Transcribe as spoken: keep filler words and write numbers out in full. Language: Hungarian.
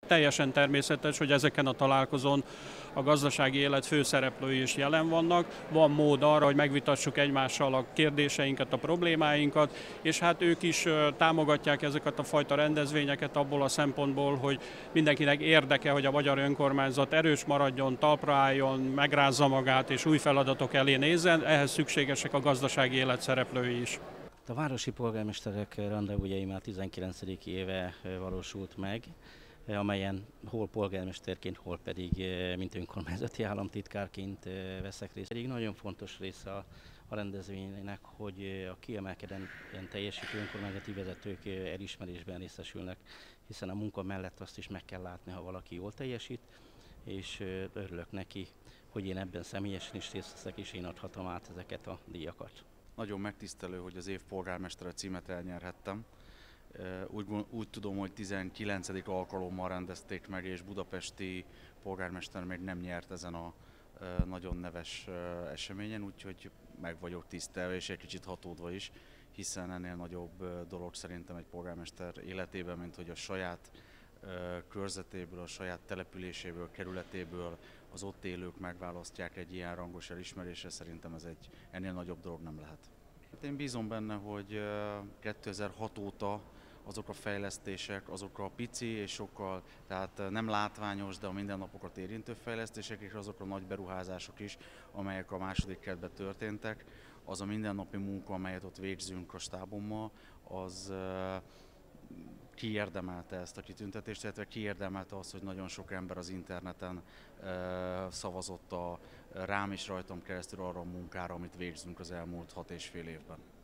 Teljesen természetes, hogy ezeken a találkozón a gazdasági élet főszereplői is jelen vannak. Van mód arra, hogy megvitassuk egymással a kérdéseinket, a problémáinkat, és hát ők is támogatják ezeket a fajta rendezvényeket abból a szempontból, hogy mindenkinek érdeke, hogy a magyar önkormányzat erős maradjon, talpra álljon, megrázza magát és új feladatok elé nézzen. Ehhez szükségesek a gazdasági élet szereplői is. A városi polgármesterek rendezvújai már tizenkilencedik éve valósult meg, amelyen hol polgármesterként, hol pedig mint önkormányzati államtitkárként veszek részt. Pedig nagyon fontos része a, a rendezvénynek, hogy a kiemelkedően teljesítő önkormányzati vezetők elismerésben részesülnek, hiszen a munka mellett azt is meg kell látni, ha valaki jól teljesít, és örülök neki, hogy én ebben személyesen is részt veszek, és én adhatom át ezeket a díjakat. Nagyon megtisztelő, hogy az év polgármestere címet elnyerhettem. Úgy, úgy tudom, hogy tizenkilencedik alkalommal rendezték meg, és budapesti polgármester még nem nyert ezen a nagyon neves eseményen, úgyhogy meg vagyok tisztelve, és egy kicsit hatódva is, hiszen ennél nagyobb dolog szerintem egy polgármester életében, mint hogy a saját körzetéből, a saját településéből, kerületéből az ott élők megválasztják egy ilyen rangos elismerésre, szerintem ez egy ennél nagyobb dolog nem lehet. Én bízom benne, hogy kétezer-hat óta azok a fejlesztések, azok a pici és sokkal, tehát nem látványos, de a mindennapokat érintő fejlesztések és azok a nagy beruházások is, amelyek a második kerületben történtek, az a mindennapi munka, amelyet ott végzünk a stábommal, az kiérdemelte ezt a kitüntetést, illetve kiérdemelte azt, hogy nagyon sok ember az interneten szavazott a rám és rajtam keresztül arra a munkára, amit végzünk az elmúlt hat és fél évben.